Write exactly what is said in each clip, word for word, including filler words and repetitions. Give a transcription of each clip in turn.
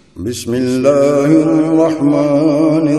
بسم اللہ الرحمن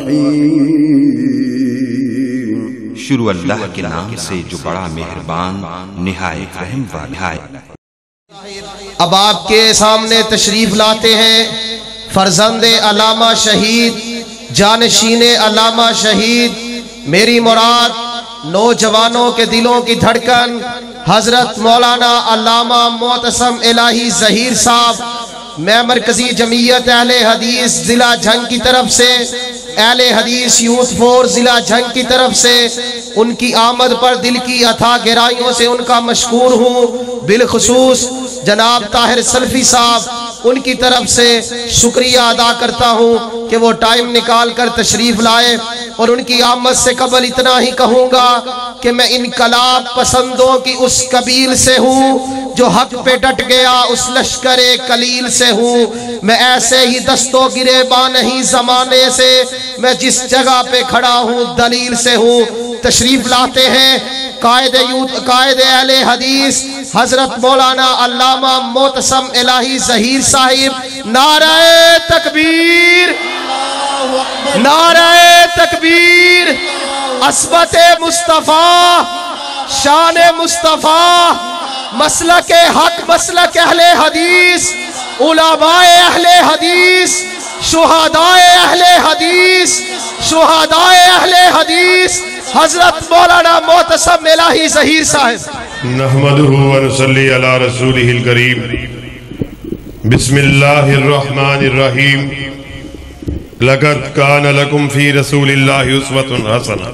الرحیم۔ شروع اللہ کے نام سے جو بڑا مہربان نہایت رحم والا ہے۔ اب آپ کے سامنے تشریف لاتے ہیں فرزند علامہ شہید، جانشین علامہ شہید، میری مراد نوجوانوں کے دلوں کی دھڑکن حضرت مولانا علامہ معتصم الہی ظہیر صاحب، میں مرکزی جمعیت اہل حدیث ضلع جھنگ کی طرف سے، اہل حدیث یوتھ فورس ضلع جھنگ کی طرف سے ان کی آمد پر دل کی عطا گرائیوں سے ان کا مشکور ہوں۔ بالخصوص جناب طاہر سلفی صاحب، ان کی طرف سے شکریہ ادا کرتا ہوں کہ وہ ٹائم نکال کر تشریف لائے، اور ان کی آمد سے قبل اتنا ہی کہوں گا کہ میں انقلاب پسندوں کی اس قبیل سے ہوں جو حق پہ ڈٹ گیا، اس لشکر قلیل سے ہوں۔ میں ایسے ہی دستوں گریباں نہیں زمانے سے، میں جس جگہ پہ کھڑا ہوں دلیل سے ہوں۔ تشریف لاتے ہیں قائد یوتھ قائد اہل حدیث حضرت مولانا علامہ معتصم الہی ظہیر صاحب۔ نعرہ تکبیر، نعرہ تکبیر، عصمت مصطفیٰ، شان مصطفیٰ، مسلک حق، مسلک اہل حدیث، علماء اہل حدیث، شہداء اہل حدیث، شہداء اہل حدیث حضرت مولانا معتصم الہی ظہیر صاحب۔ نحمدہ ونصلی علی رسولہ الکریم۔ بسم اللہ الرحمن الرحیم۔ لقد کان لکم فی رسول اللہ اسوۃ حسنہ۔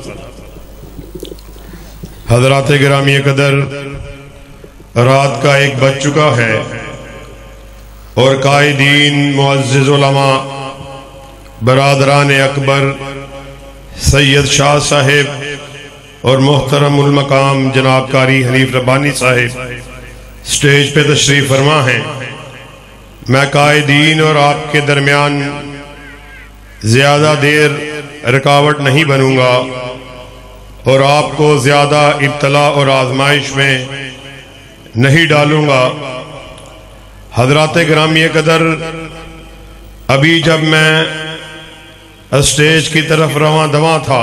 حضرات گرامی قدر، رات کا ایک بج چکا ہے اور قائدین، معزز علماء، برادران اکبر، سید شاہ صاحب اور محترم المقام جناب قاری حنیف ربانی صاحب سٹیج پہ تشریف فرما ہیں۔ میں قائدین اور آپ کے درمیان زیادہ دیر رکاوٹ نہیں بنوں گا اور آپ کو زیادہ ابتلا اور آزمائش میں نہیں ڈالوں گا۔ حضرات گرامی قدر، ابھی جب میں اسٹیج کی طرف رواں دواں تھا،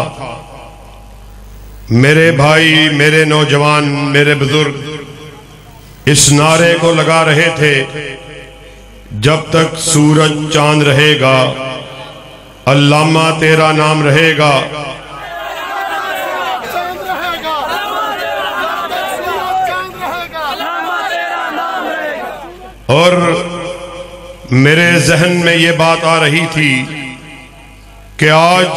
میرے بھائی، میرے نوجوان، میرے بزرگ اس نعرے کو لگا رہے تھے، جب تک سورج چاند رہے گا علامہ تیرا نام رہے گا۔ اور میرے ذہن میں یہ بات آ رہی تھی کہ آج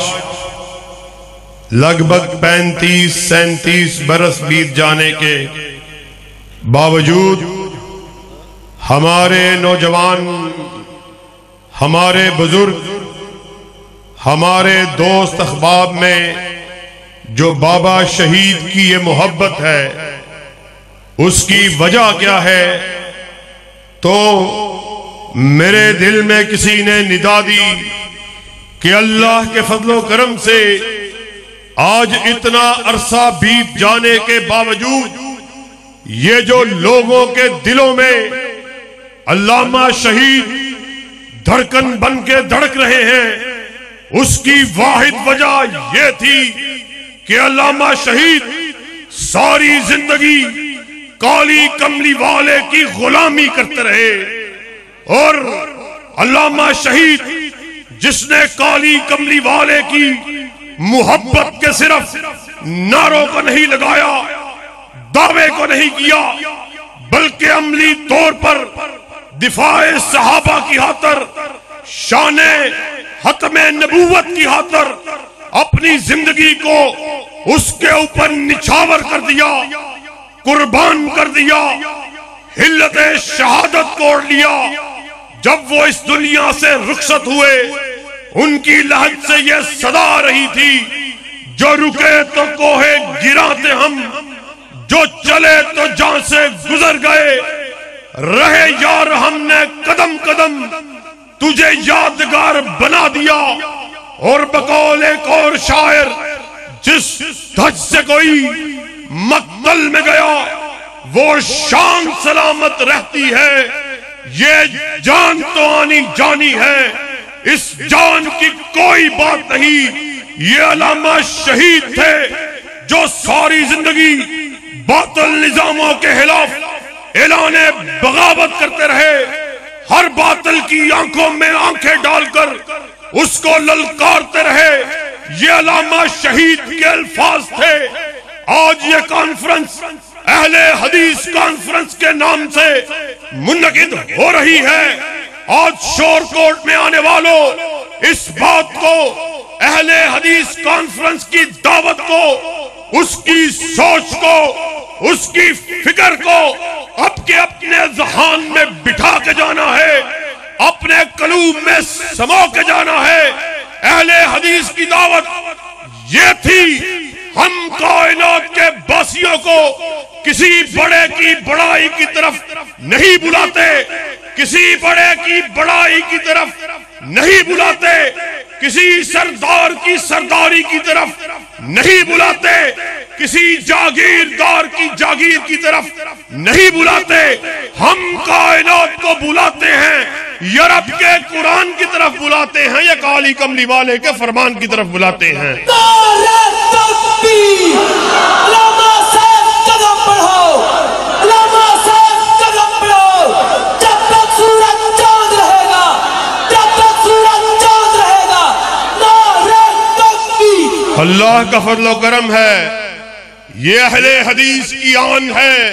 لگ بھگ پینتیس سینتیس برس بیت جانے کے باوجود ہمارے نوجوان، ہمارے بزرگ، ہمارے دوست احباب میں جو بابا شہید کی یہ محبت ہے، اس کی وجہ کیا ہے؟ تو میرے دل میں کسی نے ندا دی کہ اللہ کے فضل و کرم سے آج اتنا عرصہ بیت جانے کے باوجود یہ جو لوگوں کے دلوں میں علامہ شہید دھڑکن بن کے دھڑک رہے ہیں، اس کی واحد وجہ یہ تھی کہ علامہ شہید ساری زندگی کالی کملی والے کی غلامی کرتے رہے، اور علامہ شہید جس نے کالی کملی والے کی محبت کے صرف نعروں کو نہیں لگایا، دعوے کو نہیں کیا، بلکہ عملی طور پر دفاع صحابہ کی خاطر، شان ختم نبوت کی خاطر اپنی زندگی کو اس کے اوپر نچھاور کر دیا، قربان کر دیا، حلت شہادت کوڑ لیا۔ جب وہ اس دنیا سے رخصت ہوئے، ان کی لہج سے یہ صدا آ رہی تھی، جو رکے تو کوہ گراں تھے ہم، جو چلے تو جان سے گزر گئے، رہے یار ہم نے قدم قدم تجھے یادگار بنا دیا۔ اور بقول ایک اور شاعر، جس دھج سے کوئی مقتل میں گیا وہ شان سلامت رہتی ہے، یہ جان تو آنی جانی ہے، اس جان کی کوئی بات نہیں۔ یہ علامہ شہید تھے جو ساری زندگی باطل نظاموں کے خلاف اعلان بغاوت کرتے رہے، ہر باطل کی آنکھوں میں آنکھیں ڈال کر اس کو للکارتے رہے۔ یہ علامہ شہید کے الفاظ تھے۔ آج یہ کانفرنس اہل حدیث کانفرنس کے نام سے منعقد ہو رہی ہے۔ آج شور کوٹ میں آنے والوں، اس بات کو، اہل حدیث کانفرنس کی دعوت کو، اس کی سوچ کو، اس کی فکر کو اب کے اپنے ذہان میں بٹھا کے جانا ہے، اپنے قلوب میں سما کے جانا ہے۔ اہل حدیث کی دعوت یہ تھی، ہم کائنات کے باسیوں کو کسی بڑے کی بڑائی کی طرف نہیں بلاتے، کسی بڑے کی بڑائی کی طرف نہیں بلاتے، کسی سردار کی سرداری کی طرف نہیں بلاتے، کسی جاگیردار کی جاگیر کی طرف نہیں بلاتے۔ ہم کائنات کو بلاتے ہیں، یورپ کے قرآن کی طرف بلاتے ہیں، یا کالی کملی والے کے فرمان کی طرف بلاتے ہیں۔ علامہ صاحب قدم بڑھاؤ، علامہ صاحب قدم بڑھاؤ، جب تک سورج چاند رہے گا، جب تک سورج چاند رہے گا، نعرہ تکبیر۔ اللہ کا فضل و کرم ہے، یہ اہل حدیث کی آن ہے،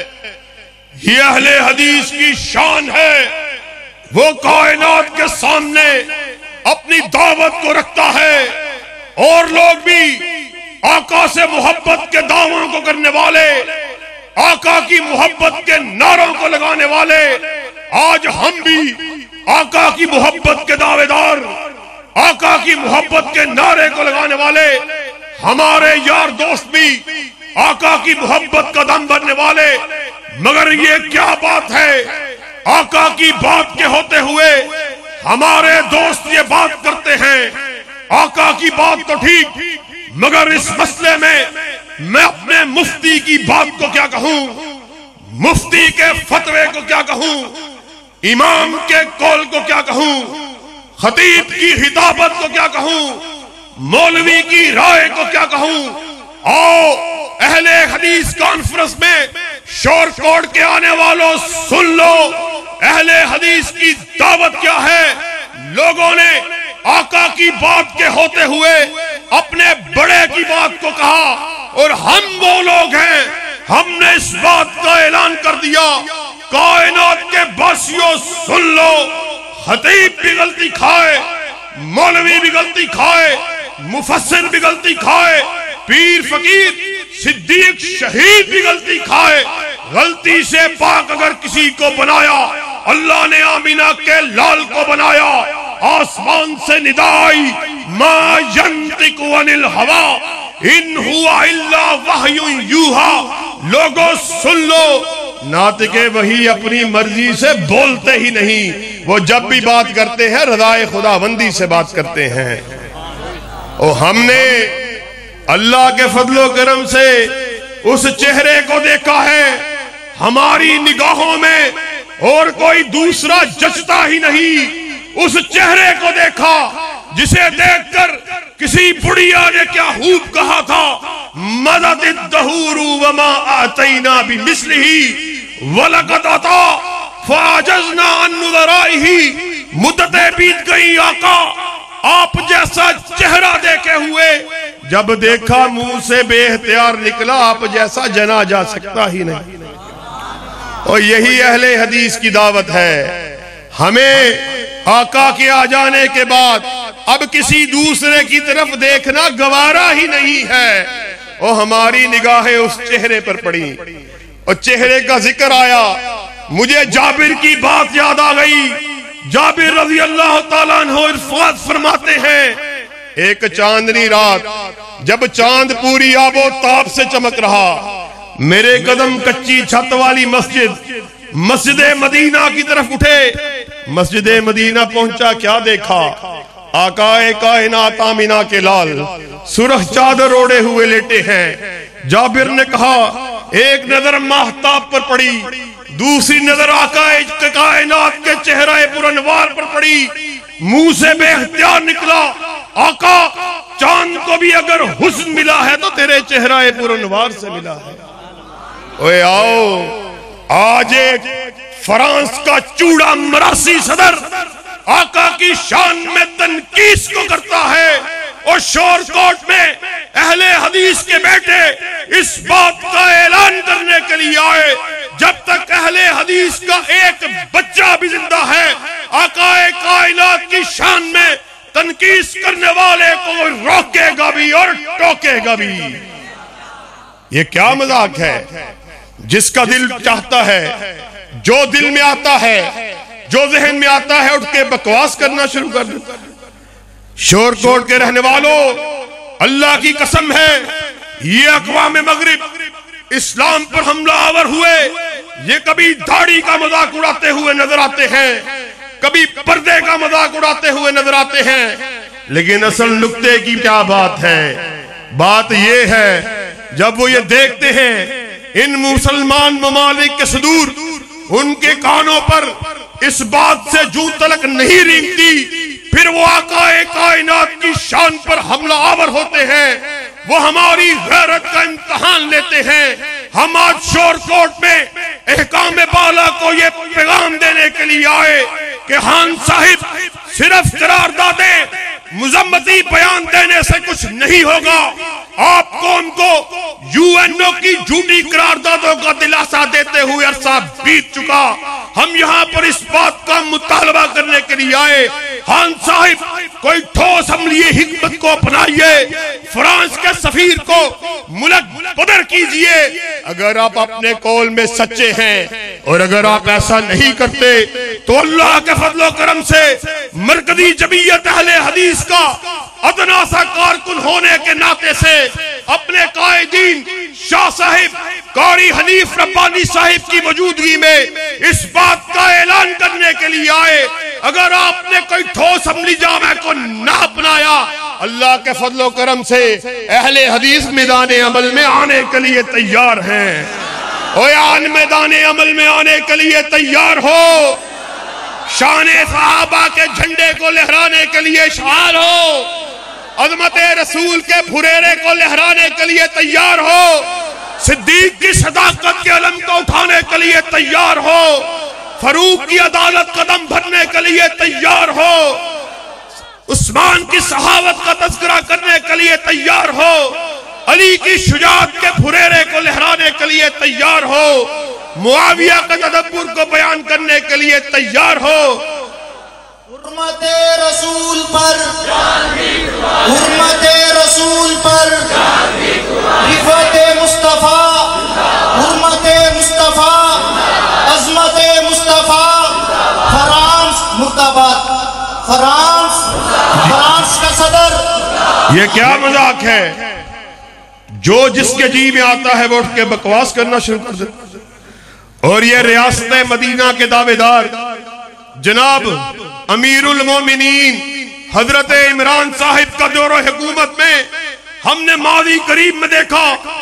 یہ اہل حدیث کی شان ہے۔ وہ کائنات کے سامنے اپنی دعوت کو رکھتا ہے، اور لوگ بھی آقا سے محبت کے دعووں کو کرنے والے، آقا کی محبت کے نعروں کو لگانے والے، آج ہم بھی آقا کی محبت کے دعوے دار، آقا کی محبت کے نعرے کو لگانے والے، ہمارے یار دوست بھی آقا کی محبت کا دم بھرنے والے۔ مگر یہ کیا بات ہے، آقا کی بات کے ہوتے ہوئے ہمارے دوست یہ بات کرتے ہیں، آقا کی بات تو ٹھیک، مگر اس مسئلے میں میں اپنے مفتی کی بات کو کیا کہوں، مفتی کے فتوے کو کیا کہوں، امام کے قول کو کیا کہوں، خطیب کی خطابت کو کیا کہوں، مولوی کی رائے کو کیا کہوں۔ آؤ اہل حدیث کانفرنس میں شور کوٹ کے آنے والوں سن لو، اہل حدیث کی دعوت کیا ہے۔ لوگوں نے آقا کی بات کے ہوتے ہوئے اپنے بڑے کی بات کو کہا، اور ہم وہ لوگ ہیں، ہم نے اس بات کا اعلان کر دیا، کائنات کے باسیوں سن لو، خطیب بھی غلطی کھائے، مولوی بھی غلطی کھائے، مفسر بھی غلطی کھائے، پیر فقیر صدیق شہید بھی غلطی کھائے، غلطی سے پاک اگر کسی کو بنایا، اللہ نے آمینہ کے لال کو بنایا، آسمان سے ندا آئی، ما ینطق عن الہوی ان ہوا الا وحی یوحی۔ لوگوں سن لو، ناطق وحی اپنی مرضی سے بولتے ہی نہیں، وہ جب بھی بات کرتے ہیں رضائے خداوندی سے بات کرتے ہیں۔ اور ہم نے اللہ کے فضل و کرم سے اس چہرے کو دیکھا ہے، ہماری نگاہوں میں اور کوئی دوسرا جچتا ہی نہیں۔ اس چہرے کو دیکھا جسے دیکھ کر کسی بڑھیا نے کیا خوب کہا تھا، مدد الدہور وما آتینا بمثلہ ولقد عطا فعجزنا عن نظرائہ۔ مدتیں بیت گئی آقا، آپ جیسا چہرہ دیکھے ہوئے، جب دیکھا منہ سے بے اختیار نکلا، آپ جیسا جنا جا سکتا ہی نہیں۔ اور یہی اہل حدیث کی دعوت ہے، ہمیں آقا کے آ جانے کے بعد اب کسی دوسرے کی طرف دیکھنا گوارا ہی نہیں ہے، اور ہماری نگاہیں اس چہرے پر پڑی، اور چہرے کا ذکر آیا، مجھے جابر کی بات یاد آ گئی۔ جابر رضی اللہ تعالیٰ عنہ ارشاد فرماتے ہیں، ایک چاندنی رات جب چاند پوری آب و تاب سے چمک رہا، میرے قدم کچی چھت والی مسجد مسجد مدینہ کی طرف اٹھے۔ مسجد مدینہ پہنچا، کیا دیکھا، آقا کائنات آمینہ کے لال سرخ چادر اوڑے ہوئے لیٹے ہیں۔ جابر نے کہا، ایک نظر ماہتاب پر پڑی، दूसरी नजर आका कायनात के चेहरा पुरनवार पर पड़ी, मुंह से बेख्तियार निकला, आका चांद को भी अगर हुस्न मिला है तो तेरे चेहरा पुरनवार से मिला है। ओए आओ, आज एक फ्रांस का चूड़ा मरासी सदर आका की शान में तनकीस को करता है, और शोर कोट में अहले हदीस के बेटे इस बात का ऐलान करने के लिए आए, जब तक अहले हदीस का एक बच्चा भी जिंदा है, आकाए कायनात की शान में तनकीस करने वाले को रोकेगा भी और टोकेगा भी। ये क्या मजाक है? जिसका दिल चाहता है, जो दिल में आता है, जो जहन में आता है, उठ के बकवास करना शुरू कर देता। शोरकोट के रहने वालों, अल्लाह की कसम है, ये अक़वाम मगरिब इस्लाम पर हमला आवर हुए, ये कभी दाढ़ी का मजाक उड़ाते हुए नजर आते हैं, कभी पर्दे का मजाक उड़ाते हुए नजर आते हैं, लेकिन असल नुक्ते की क्या बात है? बात ये है, जब वो ये देखते हैं इन मुसलमान ममालिक के सुदूर, उनके कानों पर इस बात से जूं तलक नहीं रेंगती, फिर वो आकाए कायनात की शान पर हमला आवर होते हैं, वो हमारी गैरत का इम्तिहान लेते हैं। हम आज शोरकोट में अहकाम बाला को ये पैगाम देने के लिए आए कि खान साहिब सिर्फ करारदादे मुजम्मती बयान देने से कुछ नहीं होगा, आपको उनको यूएनओ की झूठी करारदादों का दिलासा देते हुए अरसा बीत चुका। हम यहाँ पर इस बात का मुतालबा करने के लिए आए, खान साहिब कोई ठोस अमली हिकमत को अपनाइए, फ्रांस के सफीर को मुल्क बदर कीजिए। अगर आप अपने कौल में सच्चे हैं और अगर आप ऐसा नहीं करते तो अल्लाह के फजलो करम से मरकजी जमीयत अहले हदीस का अदना सा कारकुन होने के नाते से अपने कायदीन शाह साहिब कारी हनीफ रब्बानी साहिब की मौजूदगी में इस बात का ऐलान करने के लिए आए, अगर आपने कोई ठोस अमली जामे को ना अपनाया, अल्लाह के फजलो करम से अहले हदीस मैदान अमल में आने के लिए तैयार हैं। और आन मैदान अमल में आने के लिए तैयार हो, शाने सहाबा के झंडे को लहराने के लिए शार हो, अज़मत रसूल के फुरेरे को लहराने के लिए तैयार हो, सिद्दीक की सदाकत के अलम को उठाने के लिए तैयार हो, फरूक की अदालत कदम भरने के लिए तैयार हो, उस्मान की सहावत का तज़किरा करने के लिए तैयार हो, अली की शुजाअत के फुरेरे को लहराने के लिए तैयार हो, मुआविया का तदब्बुर को बयान करने के लिए तैयार हो। हुर्मते रसूल पर, हुर्मते रसूल पर, रिफ़ते मुस्तफा, हुर्मते मुस्तफा, अज़मते मुस्तफा, फ्रांस मुर्दाबाद, फ्रांस, फ्रांस का सदर। ये क्या मजाक है? जो जिसके जी में आता है वो उठ के बकवास करना शुरू कर देता। और ये रियासत मदीना के दावेदार जनाब अमीरुल मोमिनीन हजरत इमरान साहिब का दौरा हुकूमत में हमने मादी करीब में देखा,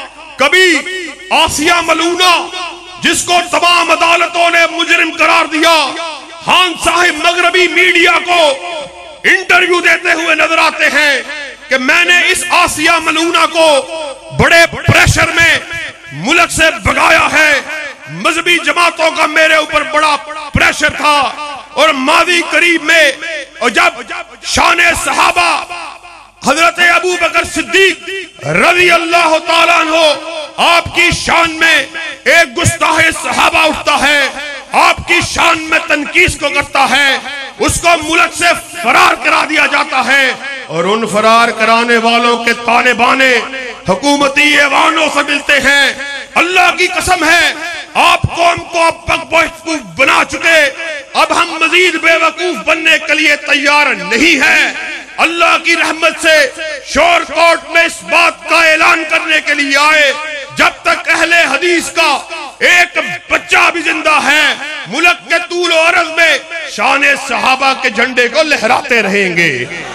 कभी आसिया मलूना जिसको तमाम अदालतों ने मुजरिम करार दिया, खान साहिब मगरबी मीडिया को इंटरव्यू देते हुए नजर आते हैं कि मैंने इस आसिया मलूना को बड़े प्रेशर में मुल्क से भगाया है, मजहबी जमातों का मेरे ऊपर बड़ा प्रेशर था। और मादी करीब में और जब शाने सहाबा हजरत अबू बकर सिद्दीक रज़ी अल्लाह ताला अन्हो आपकी शान में एक गुस्ताहे सहाबा उठता है, आपकी शान में तनकीस को करता है, उसको मुल्क से फरार करा दिया जाता है। और उन फरार कराने वालों के ताने बाने हुकूमती ऐवानों से मिलते हैं। अल्लाह की कसम है, आप कौम को अब तक बेवकूफ बना चुके, अब हम मजीद बेवकूफ बनने के लिए तैयार नहीं है। अल्लाह की रहमत से शोर कोर्ट में इस बात का ऐलान करने के लिए आए, जब तक अहले हदीस का एक बच्चा भी जिंदा है, मुल्क के तूल और अर्ज़ में शाने सहाबा के झंडे को लहराते रहेंगे।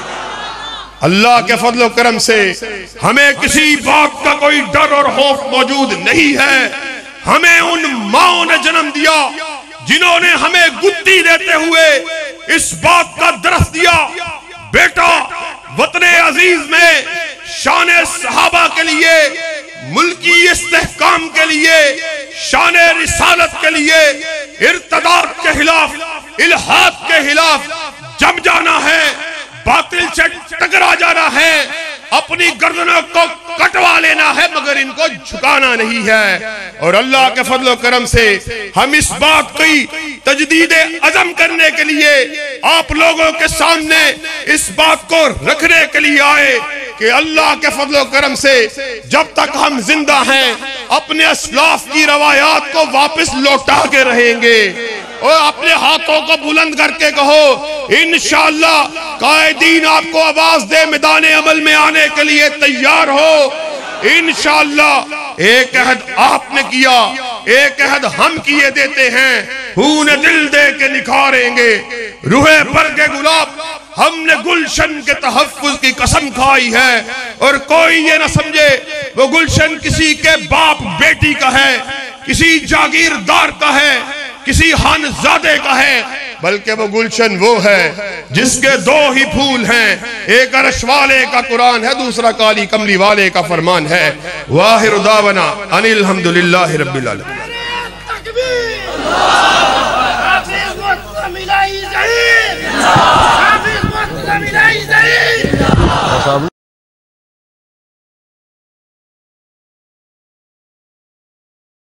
अल्लाह के फजल करम से हमें किसी बात का कोई डर और खौफ मौजूद नहीं है। ہمیں ان ماؤں نے جنم دیا جنہوں نے ہمیں گدی دیتے ہوئے اس بات کا درس دیا، بیٹا وطن عزیز میں شان صحابہ کے لیے، ملکی استحکام کے لیے، شان رسالت کے لیے، ارتداد کے خلاف، الحاد کے خلاف جم جانا ہے، باطل سے ٹکرا جانا ہے، اپنی گردنوں کو کٹوا لینا ہے، مگر ان کو جھکانا نہیں ہے۔ اور اللہ کے فضل و کرم سے ہم اس بات کی تجدید عزم کرنے کے لیے آپ لوگوں کے سامنے اس بات کو رکھنے کے لیے آئے کہ اللہ کے فضل و کرم سے جب تک ہم زندہ ہیں اپنے اسلاف کی روایات کو واپس لوٹا کے رہیں گے، اور اپنے ہاتھوں کو بلند کر کے کہو انشاءاللہ قائدین آپ کو آواز دے میدان عمل میں آنے کے لیے تیار ہو۔ انشاءاللہ ایک عہد آپ نے کیا، ایک عہد ہم کیے دیتے ہیں، خون دل دے کے نکھاریں گے روح برگ گلاب۔ ہم نے گلشن کے تحفظ کی قسم کھائی ہے، اور کوئی یہ نہ سمجھے وہ گلشن کسی کے باپ بیٹی کا ہے، کسی جاگیردار کا ہے، کسی خانزادے کا ہے، بلکہ وہ گلشن وہ ہے جس کے دو ہی پھول ہیں، ایک عرش والے کا قرآن ہے، دوسرا کالی کملی والے کا فرمان ہے۔ واخر دعوانا ان الحمدللہ رب العالمین۔ حافظ مصطفی